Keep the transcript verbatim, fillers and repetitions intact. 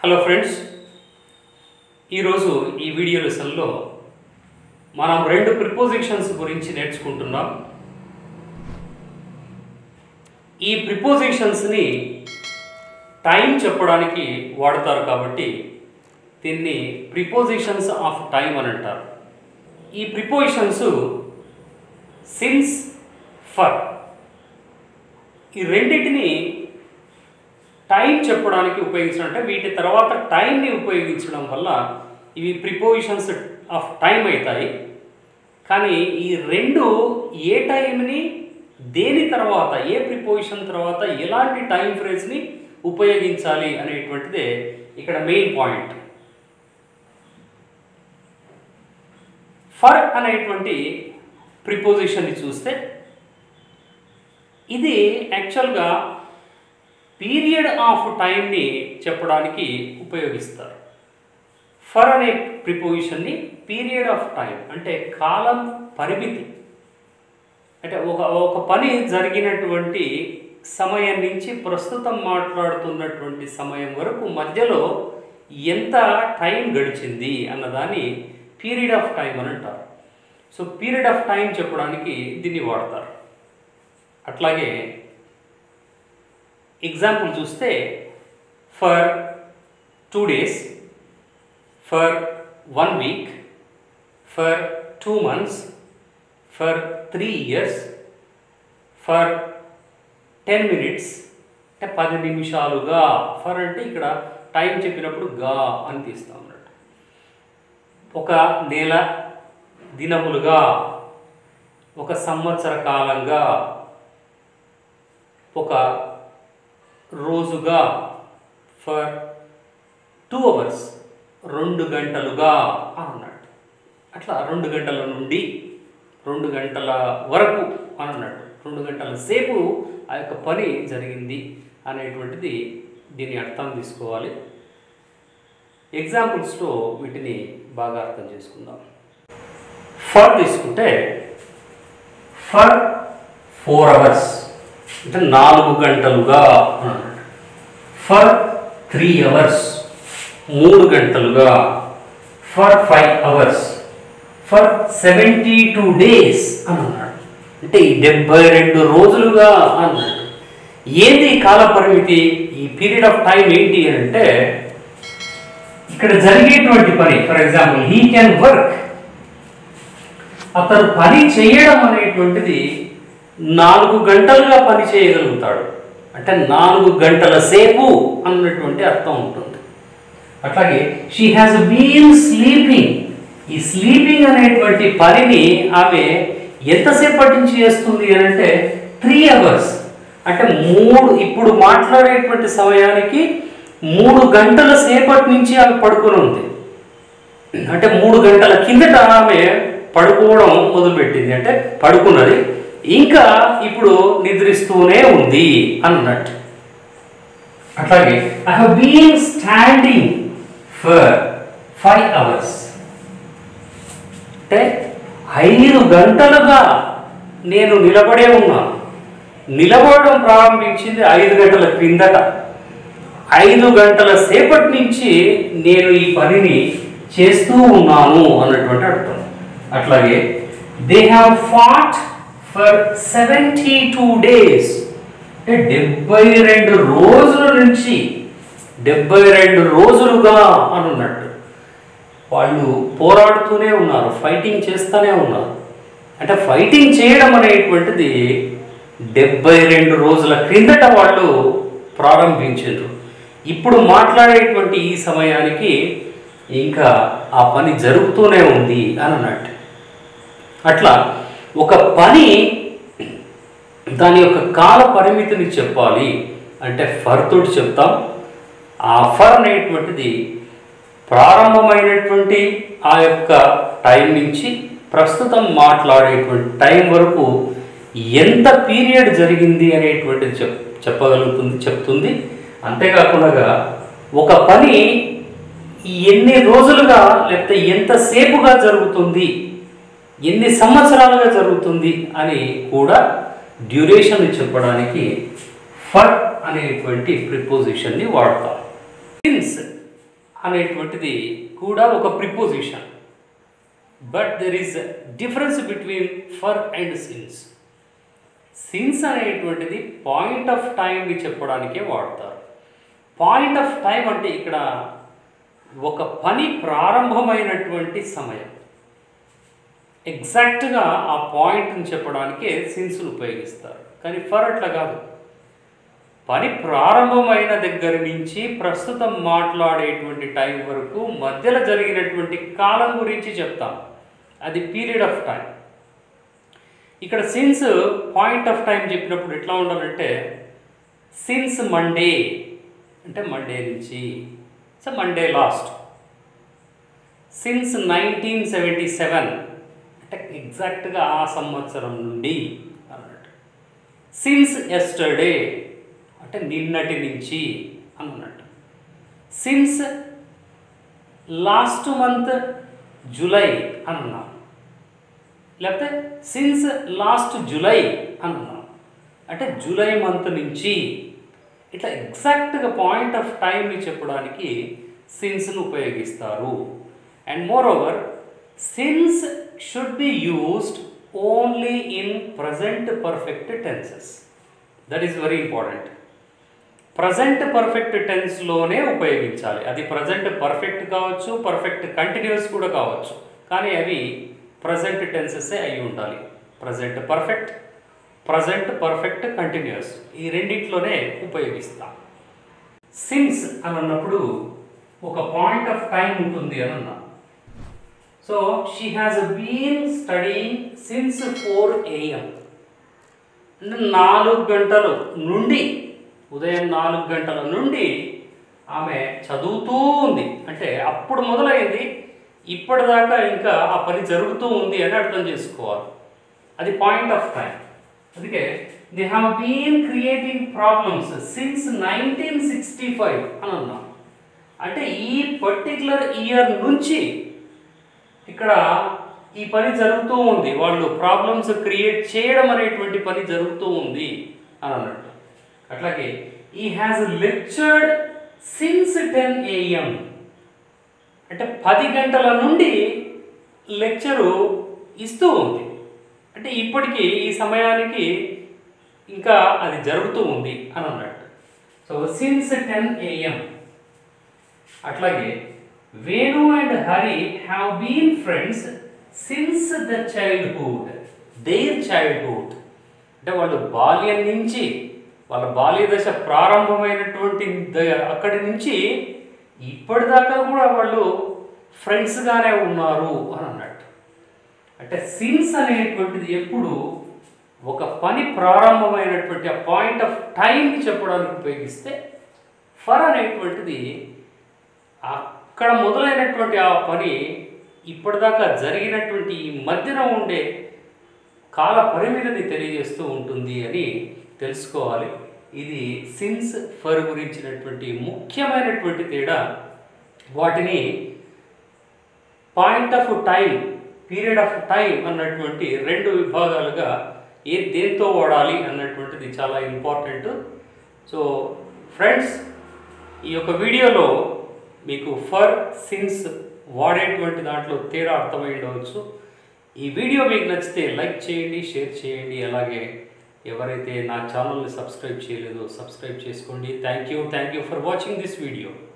Hello friends, ఈరోజు ఈ video లెసన్లో మనం రెండు ప్రిపోజిషన్స్ గురించి నేర్చుకుంటున్నాం. ఈ ప్రిపోజిషన్స్ని టైం చెప్పడానికి వాడతారు కాబట్టి దీన్ని ప్రిపోజిషన్స్ ఆఫ్ టైం అని అంటారు. ఈ ప్రిపోజిషన్స్ సిన్స్, ఫర్ ఈ రెండింటిని టైం చెప్పడానికి ఉపయోగించడం, వీటి తర్వాత టైంని ఉపయోగించడం వల్ల ఇవి ప్రిపోజిషన్స్ ఆఫ్ టైం అవుతాయి. కానీ ఈ రెండు ఏ టైంని దేని తర్వాత, ఏ ప్రిపోజిషన్ తర్వాత ఎలాంటి టైం ఫ్రేజ్ని ఉపయోగించాలి అనేటువంటిదే ఇక్కడ మెయిన్ పాయింట్. ఫర్ అనేటువంటి ప్రిపోజిషన్ని చూస్తే ఇది యాక్చువల్గా పీరియడ్ ఆఫ్ టైంని చెప్పడానికి ఉపయోగిస్తారు. ఫర్ అనే ప్రిపోజిషన్ని పీరియడ్ ఆఫ్ టైం అంటే కాలం పరిమితి, అంటే ఒక ఒక పని జరిగినటువంటి సమయం నుంచి ప్రస్తుతం మాట్లాడుతున్నటువంటి సమయం వరకు మధ్యలో ఎంత టైం గడిచింది అన్నదాన్ని పీరియడ్ ఆఫ్ టైం అని అంటారు. సో పీరియడ్ ఆఫ్ టైం చెప్పడానికి దీన్ని వాడతారు. అట్లాగే ఎగ్జాంపుల్ చూస్తే for two days, for one week, for two months, for three years, for ten minutes అంటే పది నిమిషాలుగా. ఫర్ అంటే ఇక్కడ టైం చెప్పినప్పుడు గా అని తీస్తాం అన్నట్టు. ఒక నెల దినములుగా, ఒక సంవత్సర కాలంగా, ఒక రోజుగా, ఫర్ టూ అవర్స్ రెండు గంటలుగా అన్నట్టు. అట్లా రెండు గంటల నుండి రెండు గంటల వరకు అన్నట్టు, రెండు గంటల సేపు ఆ యొక్క పని జరిగింది అనేటువంటిది దీని అర్థం తీసుకోవాలి. ఎగ్జాంపుల్స్లో వీటిని బాగా అర్థం చేసుకుందాం. ఫర్ తీసుకుంటే ఫర్ ఫోర్ అవర్స్ అంటే నాలుగు గంటలుగా అన్నట్టు. ఫర్ త్రీ అవర్స్ మూడు గంటలుగా. For five hours, for seventy two days అన్నాడు, అంటే ఈ డెబ్బై రెండు రోజులుగా అన్నాడు. ఏంది కాల పరిమితి, ఈ పీరియడ్ ఆఫ్ టైం ఏంటి అని అంటే ఇక్కడ జరిగేటువంటి పని. For example he can work, అతను పని చేయడం అనేటువంటిది నాలుగు గంటలుగా పని చేయగలుగుతాడు, అంటే నాలుగు గంటల సేపు అన్నటువంటి అర్థం ఉంటుంది. అట్లాగే షీ హ్యాస్ బీన్ స్లీపింగ్, ఈ స్లీపింగ్ అనేటువంటి పనిని ఆమె ఎంతసేపటి నుంచి చేస్తుంది అని అంటే త్రీ అవర్స్ అంటే మూడు, ఇప్పుడు మాట్లాడేటువంటి సమయానికి మూడు గంటల సేపటి నుంచి ఆమె పడుకొని ఉంది. అంటే మూడు గంటల కిందట ఆమె పడుకోవడం మొదలుపెట్టింది, అంటే పడుకున్నది, ఇంకా ఇప్పుడు నిద్రిస్తూనే ఉంది అన్నట్టు. అట్లాగే I have been standing for five hours అంటే ఐదు గంటలుగా నేను నిలబడే ఉన్నాను. నిలబడడం ప్రారంభించింది ఐదు గంటల క్రిందట, ఐదు గంటల సేపటి నుంచి నేను ఈ పనిని చేస్తూ ఉన్నాను అన్నటువంటి అర్థం. అట్లాగే they have fought for seventy two days అంటే డెబ్బై రెండు రోజుల నుంచి డెబ్బై రెండు రోజులుగా అన్నట్టు. వాళ్ళు పోరాడుతూనే ఉన్నారు, ఫైటింగ్ చేస్తూనే ఉన్నారు. అంటే ఫైటింగ్ చేయడం అనేటువంటిది డెబ్బై రెండు రోజుల క్రిందట వాళ్ళు ప్రారంభించారు. ఇప్పుడు మాట్లాడేటువంటి ఈ సమయానికి ఇంకా ఆ పని జరుగుతూనే ఉంది అని అన్నట్టు. అట్లా ఒక పని దాని యొక్క కాల పరిమితిని చెప్పాలి అంటే ఫర్ తోటి చెప్తాం. ఆ ఫర్ అనేటువంటిది ప్రారంభమైనటువంటి ఆ యొక్క టైం నుంచి ప్రస్తుతం మాట్లాడేటువంటి టైం వరకు ఎంత పీరియడ్ జరిగింది అనేటువంటిది చెప్ చెప్పగలుగుతుంది చెప్తుంది అంతేకాకుండా ఒక పని ఎన్ని రోజులుగా లేకపోతే ఎంతసేపుగా జరుగుతుంది, ఎన్ని సంవత్సరాలుగా జరుగుతుంది అని కూడా డ్యూరేషన్ చెప్పడానికి ఫర్ అనేటువంటి ప్రిపోజిషన్ని వాడతాం. సిన్స్ అనేటువంటిది కూడా ఒక preposition. But there is difference between for and since. Since అనేటువంటిది పాయింట్ ఆఫ్ టైంని చెప్పడానికే వాడతారు. పాయింట్ ఆఫ్ టైం అంటే ఇక్కడ ఒక పని ప్రారంభమైనటువంటి సమయం, ఎగ్జాక్ట్గా ఆ పాయింట్ని చెప్పడానికే సిన్స్ను ఉపయోగిస్తారు. కానీ ఫర్ అట్లా కాదు, పని ప్రారంభమైన దగ్గర నుంచి ప్రస్తుతం మాట్లాడేటువంటి టైం వరకు మధ్యలో జరిగినటువంటి కాలం గురించి చెప్తాం, అది పీరియడ్ ఆఫ్ టైం. ఇక్కడ సిన్స్ పాయింట్ ఆఫ్ టైం చెప్పినప్పుడు ఎట్లా ఉండాలంటే, సిన్స్ మండే అంటే మండే నుంచి, so Monday last. Since nineteen seventy seven అంటే ఎగ్జాక్ట్గా ఆ సంవత్సరం నుండి అన్నట్టు. సిన్స్ ఎస్టర్డే అంటే నిన్నటి నుంచి అన్నట్టు. సిన్స్ లాస్ట్ మంత్ జూలై అన్నాం, లేకపోతే సిన్స్ లాస్ట్ జూలై అన్నాం అంటే జూలై మంత్ నుంచి. ఇట్లా ఎగ్జాక్ట్గా పాయింట్ ఆఫ్ టైంని చెప్పడానికి సిన్స్ను ఉపయోగిస్తారు. And moreover, since should be used only in present perfect tenses. That is very important. Present perfect టెన్స్లోనే ఉపయోగించాలి. అది ప్రజెంట్ పర్ఫెక్ట్ కావచ్చు, పర్ఫెక్ట్ కంటిన్యూస్ కూడా కావచ్చు, కానీ అవి ప్రజెంట్ టెన్సెసే అయి ఉండాలి. Present perfect, present perfect continuous, ఈ రెండింటిలోనే ఉపయోగిస్తాం. సిన్స్ అని అన్నప్పుడు ఒక పాయింట్ ఆఫ్ టైం ఉంటుంది అని అన్నా. So she has been studying since four AM అంటే నాలుగు గంటల నుండి, ఉదయం నాలుగు గంటల నుండి ఆమె చదువుతూ ఉంది. అంటే అప్పుడు మొదలైంది, ఇప్పటిదాకా ఇంకా ఆ పని జరుగుతూ ఉంది అని అర్థం చేసుకోవాలి. అది పాయింట్ ఆఫ్ టైం. అందుకే they have been creating problems since nineteen sixty five అని అన్నాం. అంటే ఈ పర్టిక్యులర్ ఇయర్ నుంచి ఇక్కడ ఈ పని జరుగుతూ ఉంది, వాళ్ళు ప్రాబ్లమ్స్ క్రియేట్ చేయడం అనేటువంటి పని జరుగుతూ ఉంది అని అన్నట్టు. అట్లాగే he has lectured since ten AM అంటే పది గంటల నుండి లెక్చరు ఇస్తూ ఉంది. అంటే ఇప్పటికీ ఈ సమయానికి ఇంకా అది జరుగుతూ ఉంది అని అన్నట్టు. So since ten AM. అట్లాగే Venu and Hari have been friends since the childhood, their childhood అంటే వాళ్ళు బాల్యం నుంచి, వాళ్ళ బాల్య దశ ప్రారంభమైనటువంటి అక్కడి నుంచి ఇప్పటిదాకా కూడా వాళ్ళు ఫ్రెండ్స్గానే ఉన్నారు అని అన్నట్టు. అంటే సిన్స్ అనేటువంటిది ఎప్పుడు ఒక పని ప్రారంభమైనటువంటి ఆ పాయింట్ ఆఫ్ టైంని చెప్పడానికి ఉపయోగిస్తే, ఫర్ అనేటువంటిది అక్కడ మొదలైనటువంటి ఆ పని ఇప్పటిదాకా జరిగినటువంటి ఈ మధ్యన ఉండే కాల పరిమితిని తెలియజేస్తూ ఉంటుంది అని తెలుసుకోవాలి. ఇది సిన్స్ ఫర్ గురించినటువంటి ముఖ్యమైనటువంటి తేడా. వాటిని point of time, period of time అన్నటువంటి రెండు విభాగాలుగా ఏ దేంతో వాడాలి అన్నటువంటిది చాలా ఇంపార్టెంట్. సో ఫ్రెండ్స్, ఈ యొక్క వీడియోలో మీకు ఫర్, సిన్స్ వాడేటువంటి దాంట్లో తేడా అర్థమై ఉండవచ్చు. ఈ వీడియో మీకు నచ్చితే లైక్ చేయండి, షేర్ చేయండి. అలాగే ఎవరైతే నా ఛానల్ని సబ్స్క్రైబ్ చేయలేదో సబ్స్క్రైబ్ చేసుకోండి. Thank you thank you for watching this video.